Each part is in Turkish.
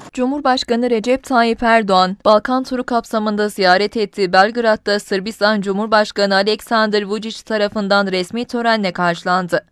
Cumhurbaşkanı Recep Tayyip Erdoğan, Balkan turu kapsamında ziyaret ettiği Belgrad'da Sırbistan Cumhurbaşkanı Aleksandar Vučić tarafından resmi törenle karşılandı.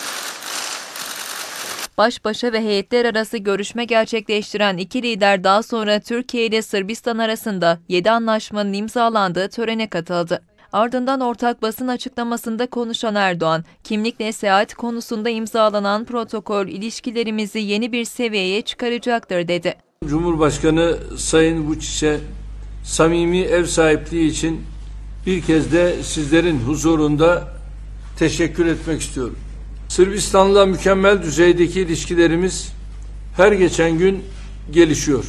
Baş başa ve heyetler arası görüşme gerçekleştiren iki lider daha sonra Türkiye ile Sırbistan arasında 7 anlaşmanın imzalandığı törene katıldı. Ardından ortak basın açıklamasında konuşan Erdoğan, kimlikle seyahat konusunda imzalanan protokol ilişkilerimizi yeni bir seviyeye çıkaracaktır dedi. Cumhurbaşkanı Sayın Vučić'e samimi ev sahipliği için bir kez de sizlerin huzurunda teşekkür etmek istiyorum. Sırbistan'la mükemmel düzeydeki ilişkilerimiz her geçen gün gelişiyor.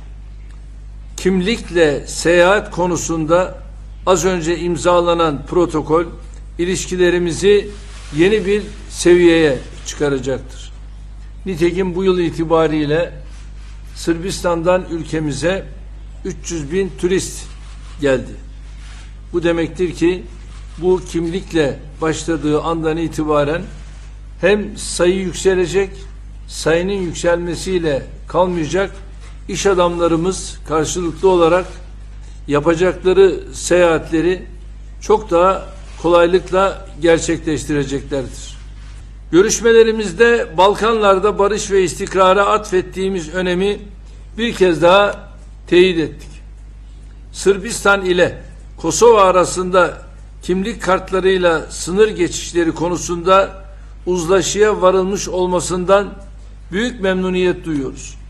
Kimlikle seyahat konusunda az önce imzalanan protokol ilişkilerimizi yeni bir seviyeye çıkaracaktır. Nitekim bu yıl itibariyle Sırbistan'dan ülkemize 300.000 turist geldi. Bu demektir ki bu kimlikle başladığı andan itibaren hem sayı yükselecek, sayının yükselmesiyle kalmayacak, iş adamlarımız karşılıklı olarak yapacakları seyahatleri çok daha kolaylıkla gerçekleştireceklerdir. Görüşmelerimizde Balkanlarda barış ve istikrara atfettiğimiz önemi bir kez daha teyit ettik. Sırbistan ile Kosova arasında kimlik kartlarıyla sınır geçişleri konusunda uzlaşıya varılmış olmasından büyük memnuniyet duyuyoruz.